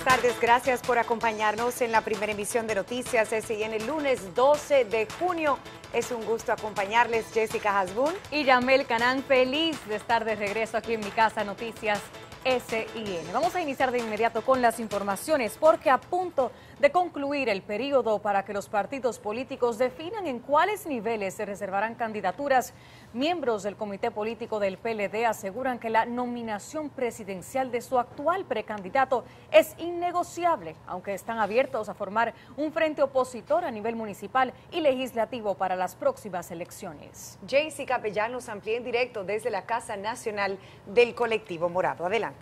tardes, gracias por acompañarnos en la primera emisión de Noticias SIN el lunes 12 de junio. Es un gusto acompañarles, Jessica Hasbun y Yamel Canán, feliz de estar de regreso aquí en mi casa, Noticias SIN. Vamos a iniciar de inmediato con las informaciones porque a punto de concluir el periodo para que los partidos políticos definan en cuáles niveles se reservarán candidaturas, miembros del comité político del PLD aseguran que la nominación presidencial de su actual precandidato es innegociable, aunque están abiertos a formar un frente opositor a nivel municipal y legislativo para las próximas elecciones. Jaycee Capellán nos amplía en directo desde la Casa Nacional del Colectivo Morado. Adelante.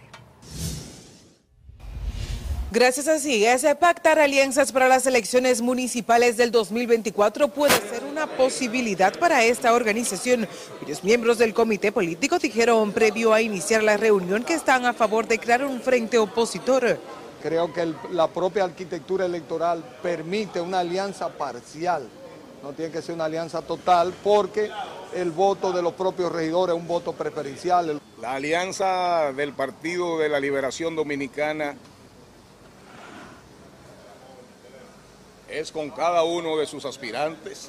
Gracias a CIES, pactar alianzas para las elecciones municipales del 2024 puede ser una posibilidad para esta organización, cuyos miembros del comité político dijeron previo a iniciar la reunión que están a favor de crear un frente opositor. Creo que la propia arquitectura electoral permite una alianza parcial, no tiene que ser una alianza total porque el voto de los propios regidores es un voto preferencial. La alianza del Partido de la Liberación Dominicana es con cada uno de sus aspirantes,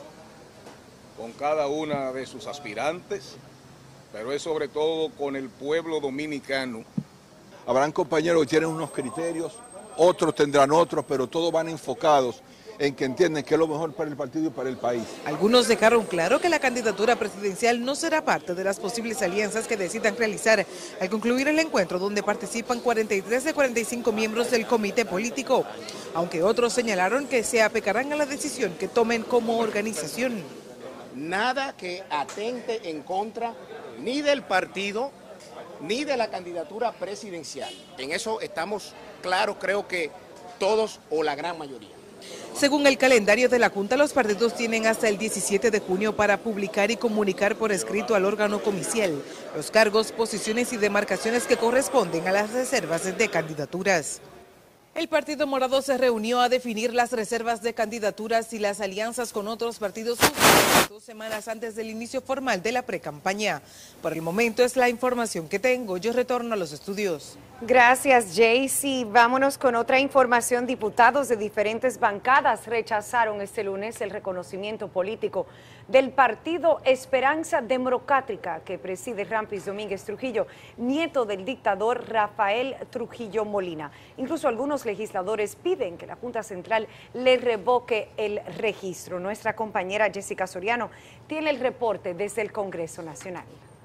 pero es sobre todo con el pueblo dominicano. Habrán compañeros que tienen unos criterios, otros tendrán otros, pero todos van enfocados en que entienden que es lo mejor para el partido y para el país. Algunos dejaron claro que la candidatura presidencial no será parte de las posibles alianzas que decidan realizar al concluir el encuentro, donde participan 43 de 45 miembros del comité político, aunque otros señalaron que se apegarán a la decisión que tomen como organización. Nada que atente en contra ni del partido ni de la candidatura presidencial. En eso estamos claros, creo que todos o la gran mayoría. Según el calendario de la Junta, los partidos tienen hasta el 17 de junio para publicar y comunicar por escrito al órgano comicial los cargos, posiciones y demarcaciones que corresponden a las reservas de candidaturas. El Partido Morado se reunió a definir las reservas de candidaturas y las alianzas con otros partidos 2 semanas antes del inicio formal de la precampaña. Por el momento es la información que tengo. Yo retorno a los estudios. Gracias, Jaycee. Vámonos con otra información. Diputados de diferentes bancadas rechazaron este lunes el reconocimiento político del partido Esperanza Democrática que preside Rampis Domínguez Trujillo, nieto del dictador Rafael Trujillo Molina. Incluso algunos legisladores piden que la Junta Central le revoque el registro. Nuestra compañera Jessica Soriano tiene el reporte desde el Congreso Nacional.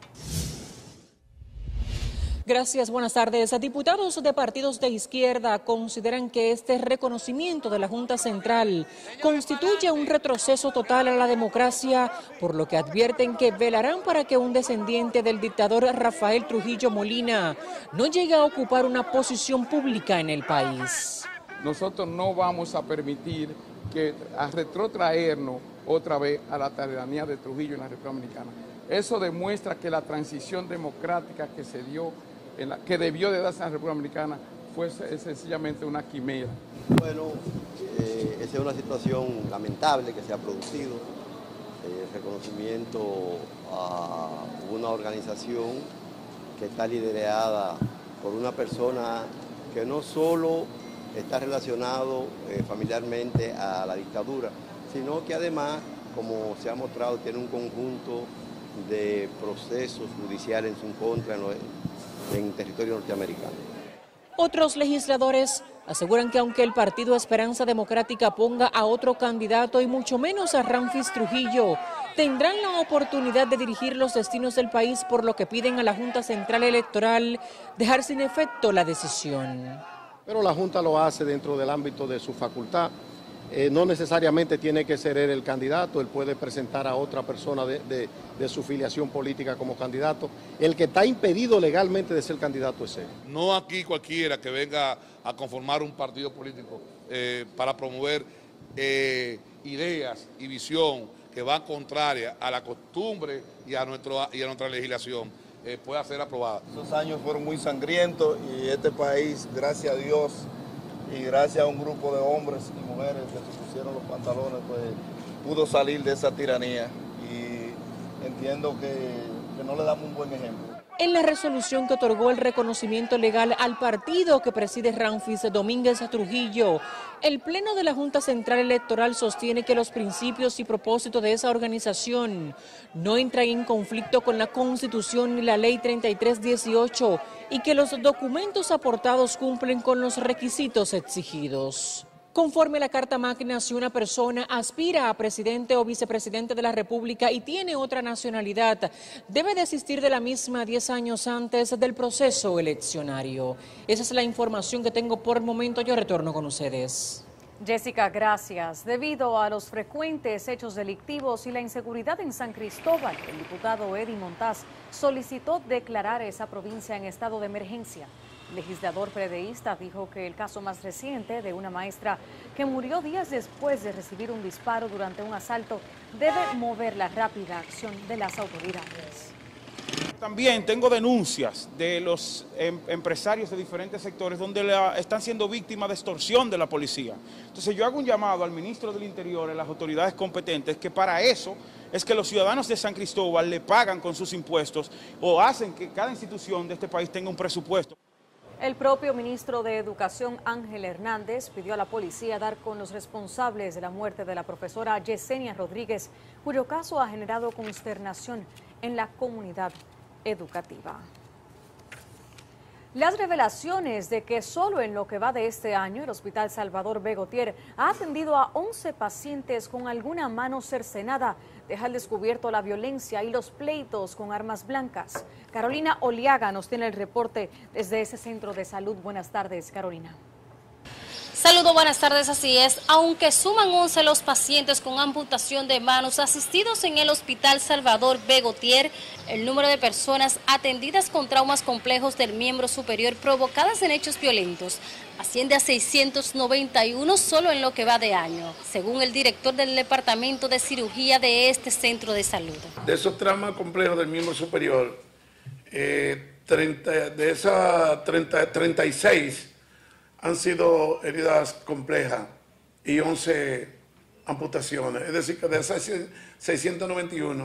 Gracias, buenas tardes. Diputados de partidos de izquierda consideran que este reconocimiento de la Junta Central constituye un retroceso total a la democracia, por lo que advierten que velarán para que un descendiente del dictador Rafael Trujillo Molina no llegue a ocupar una posición pública en el país. Nosotros no vamos a permitir a retrotraernos otra vez a la tiranía de Trujillo en la República Dominicana. Eso demuestra que la transición democrática que se dio, que debió de darse en la República Dominicana, fue sencillamente una quimera. Bueno, esa es una situación lamentable que se ha producido, el reconocimiento a una organización que está liderada por una persona que no solo está relacionado familiarmente a la dictadura, sino que además, como se ha mostrado, tiene un conjunto de procesos judiciales en su contra en territorio norteamericano. Otros legisladores aseguran que aunque el partido Esperanza Democrática ponga a otro candidato y mucho menos a Rampis Trujillo, tendrán la oportunidad de dirigir los destinos del país, por lo que piden a la Junta Central Electoral dejar sin efecto la decisión. Pero la Junta lo hace dentro del ámbito de su facultad. No necesariamente tiene que ser él el candidato, él puede presentar a otra persona de su filiación política como candidato. El que está impedido legalmente de ser candidato es él. No aquí cualquiera que venga a conformar un partido político para promover ideas y visión que van contrarias a la costumbre y a nuestra legislación pueda ser aprobada. Esos años fueron muy sangrientos y este país, gracias a Dios, y gracias a un grupo de hombres y mujeres que se pusieron los pantalones, pues pudo salir de esa tiranía y entiendo que no le damos un buen ejemplo. en la resolución que otorgó el reconocimiento legal al partido que preside Ramfis Domínguez Trujillo. El Pleno de la Junta Central Electoral sostiene que los principios y propósitos de esa organización no entran en conflicto con la Constitución ni la Ley 3318 y que los documentos aportados cumplen con los requisitos exigidos. Conforme a la Carta Magna, si una persona aspira a presidente o vicepresidente de la República y tiene otra nacionalidad, debe desistir de la misma 10 años antes del proceso eleccionario. Esa es la información que tengo por el momento. Yo retorno con ustedes. Jessica, gracias. Debido a los frecuentes hechos delictivos y la inseguridad en San Cristóbal, el diputado Eddie Montaz solicitó declarar esa provincia en estado de emergencia. El legislador PRDista dijo que el caso más reciente de una maestra que murió días después de recibir un disparo durante un asalto debe mover la rápida acción de las autoridades. También tengo denuncias de los empresarios de diferentes sectores donde están siendo víctimas de extorsión de la policía. Entonces yo hago un llamado al ministro del Interior, a las autoridades competentes, que para eso es que los ciudadanos de San Cristóbal le pagan con sus impuestos o hacen que cada institución de este país tenga un presupuesto. El propio ministro de Educación, Ángel Hernández, pidió a la policía dar con los responsables de la muerte de la profesora Yesenia Rodríguez, cuyo caso ha generado consternación en la comunidad educativa. Las revelaciones de que solo en lo que va de este año el Hospital Salvador B. Gautier ha atendido a 11 pacientes con alguna mano cercenada deja al descubierto la violencia y los pleitos con armas blancas. Carolina Oliaga nos tiene el reporte desde ese centro de salud. Buenas tardes, Carolina. Saludos, buenas tardes, así es. Aunque suman 11 los pacientes con amputación de manos asistidos en el Hospital Salvador B. Gautier, el número de personas atendidas con traumas complejos del miembro superior provocadas en hechos violentos asciende a 691 solo en lo que va de año, según el director del Departamento de Cirugía de este centro de salud. De esos traumas complejos del miembro superior, 36 han sido heridas complejas y 11 amputaciones. Es decir, que de esas 691,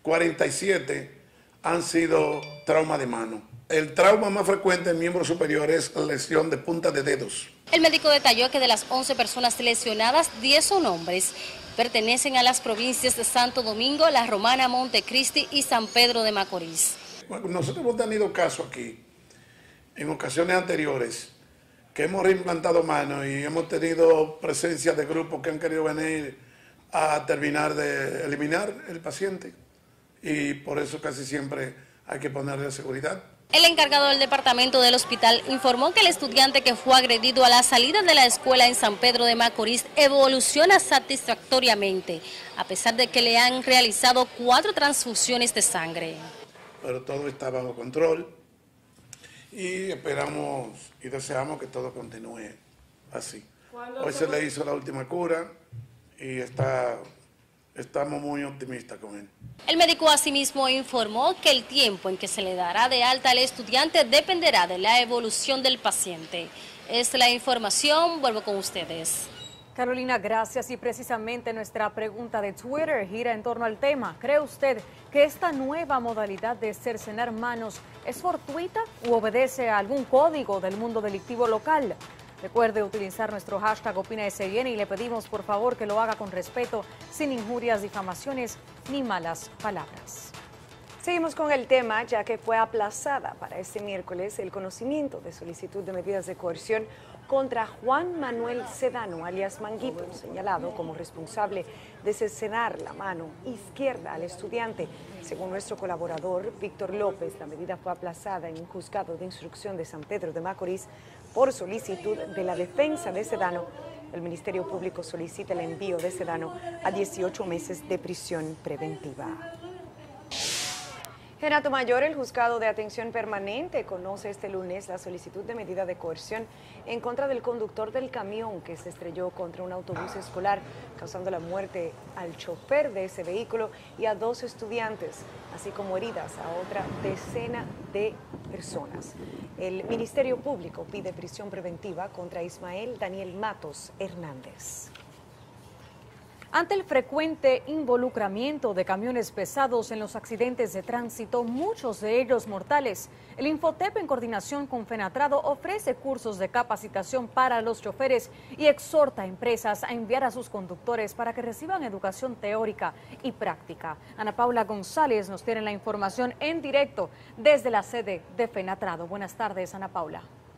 47 han sido trauma de mano. El trauma más frecuente en miembro superior es la lesión de punta de dedos. El médico detalló que de las 11 personas lesionadas, 10 son hombres. Pertenecen a las provincias de Santo Domingo, La Romana, Montecristi y San Pedro de Macorís. Bueno, nosotros hemos tenido casos aquí, en ocasiones anteriores, que hemos reimplantado manos y hemos tenido presencia de grupos que han querido venir a terminar de eliminar el paciente. Y por eso casi siempre hay que ponerle seguridad. El encargado del departamento del hospital informó que el estudiante que fue agredido a la salida de la escuela en San Pedro de Macorís evoluciona satisfactoriamente, a pesar de que le han realizado 4 transfusiones de sangre. Pero todo está bajo control y esperamos y deseamos que todo continúe así. Hoy se le hizo la última cura y estamos muy optimistas con él. El médico asimismo informó que el tiempo en que se le dará de alta al estudiante dependerá de la evolución del paciente. Esta es la información, vuelvo con ustedes. Carolina, gracias. Y precisamente nuestra pregunta de Twitter gira en torno al tema. ¿Cree usted que esta nueva modalidad de cercenar manos es fortuita u obedece a algún código del mundo delictivo local? Recuerde utilizar nuestro hashtag OpinaSN y le pedimos por favor que lo haga con respeto, sin injurias, difamaciones ni malas palabras. Seguimos con el tema, ya que fue aplazada para este miércoles el conocimiento de solicitud de medidas de coerción contra Juan Manuel Sedano, alias Manguito, señalado como responsable de cercenar la mano izquierda al estudiante. Según nuestro colaborador Víctor López, la medida fue aplazada en un juzgado de instrucción de San Pedro de Macorís por solicitud de la defensa de Sedano. El Ministerio Público solicita el envío de Sedano a 18 meses de prisión preventiva. En Atomayor, el Juzgado de Atención Permanente conoce este lunes la solicitud de medida de coerción en contra del conductor del camión que se estrelló contra un autobús escolar, causando la muerte al chofer de ese vehículo y a 2 estudiantes, así como heridas a otra decena de personas. El Ministerio Público pide prisión preventiva contra Ismael Daniel Matos Hernández. Ante el frecuente involucramiento de camiones pesados en los accidentes de tránsito, muchos de ellos mortales, el Infotep, en coordinación con Fenatrado, ofrece cursos de capacitación para los choferes y exhorta a empresas a enviar a sus conductores para que reciban educación teórica y práctica. Ana Paula González nos tiene la información en directo desde la sede de Fenatrado. Buenas tardes, Ana Paula.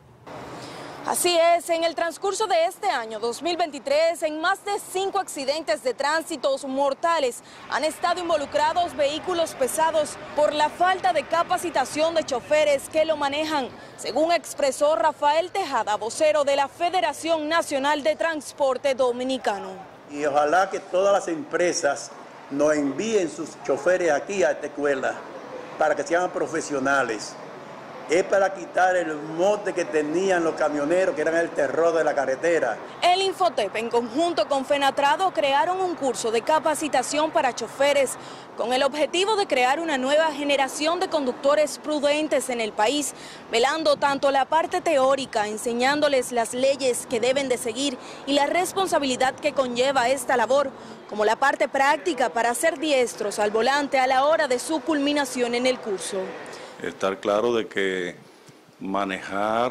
Así es, en el transcurso de este año 2023, en más de 5 accidentes de tránsito mortales han estado involucrados vehículos pesados por la falta de capacitación de choferes que lo manejan, según expresó Rafael Tejada, vocero de la Federación Nacional de Transporte Dominicano. Y ojalá que todas las empresas nos envíen sus choferes aquí a esta escuela para que sean profesionales. Es para quitar el mote que tenían los camioneros, que eran el terror de la carretera. El Infotep, en conjunto con Fenatrado, crearon un curso de capacitación para choferes con el objetivo de crear una nueva generación de conductores prudentes en el país, velando tanto la parte teórica, enseñándoles las leyes que deben de seguir y la responsabilidad que conlleva esta labor, como la parte práctica para ser diestros al volante a la hora de su culminación en el curso. Estar claro de que manejar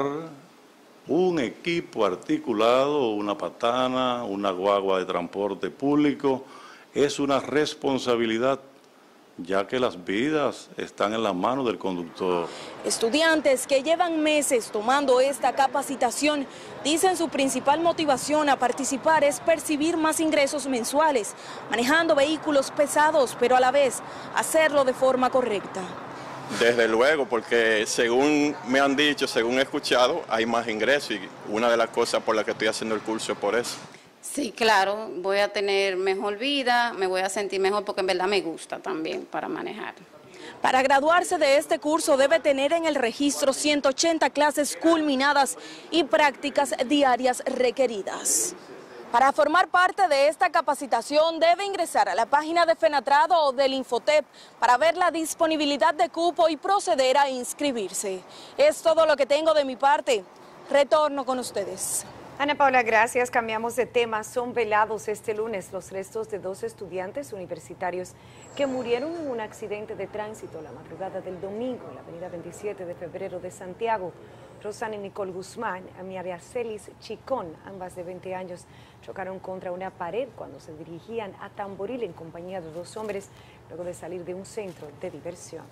un equipo articulado, una patana, una guagua de transporte público, es una responsabilidad, ya que las vidas están en las manos del conductor. Estudiantes que llevan meses tomando esta capacitación dicen su principal motivación a participar es percibir más ingresos mensuales, manejando vehículos pesados, pero a la vez hacerlo de forma correcta. Desde luego, porque según me han dicho, según he escuchado, hay más ingresos y una de las cosas por las que estoy haciendo el curso es por eso. Sí, claro, voy a tener mejor vida, me voy a sentir mejor porque en verdad me gusta también para manejar. Para graduarse de este curso debe tener en el registro 180 clases culminadas y prácticas diarias requeridas. Para formar parte de esta capacitación debe ingresar a la página de Fenatrado o del Infotep para ver la disponibilidad de cupo y proceder a inscribirse. Es todo lo que tengo de mi parte. Retorno con ustedes. Ana Paula, gracias. Cambiamos de tema. Son velados este lunes los restos de 2 estudiantes universitarios que murieron en un accidente de tránsito la madrugada del domingo en la avenida 27 de febrero de Santiago. Rosana y Nicole Guzmán y María Celis Chicón, ambas de 20 años, chocaron contra una pared cuando se dirigían a Tamboril en compañía de 2 hombres luego de salir de un centro de diversión.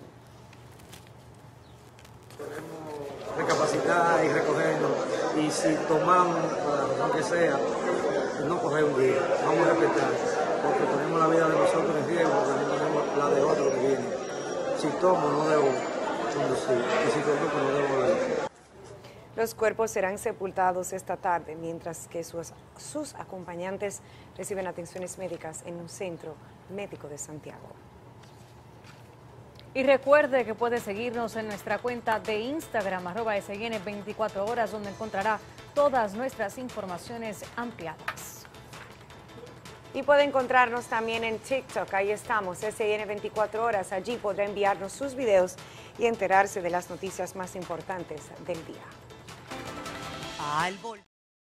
Podemos recapacitar y recogernos, y si tomamos, por la razón que sea, no coger un día, vamos a respetar, porque ponemos la vida de nosotros en riesgo, porque no tenemos la de otro que viene. Si tomo no debo conducir, y si conduco no debo beber. Los cuerpos serán sepultados esta tarde, mientras que sus acompañantes reciben atenciones médicas en un centro médico de Santiago. Y recuerde que puede seguirnos en nuestra cuenta de Instagram, @SN24 horas, donde encontrará todas nuestras informaciones ampliadas. Y puede encontrarnos también en TikTok, ahí estamos, SN24 horas. Allí podrá enviarnos sus videos y enterarse de las noticias más importantes del día.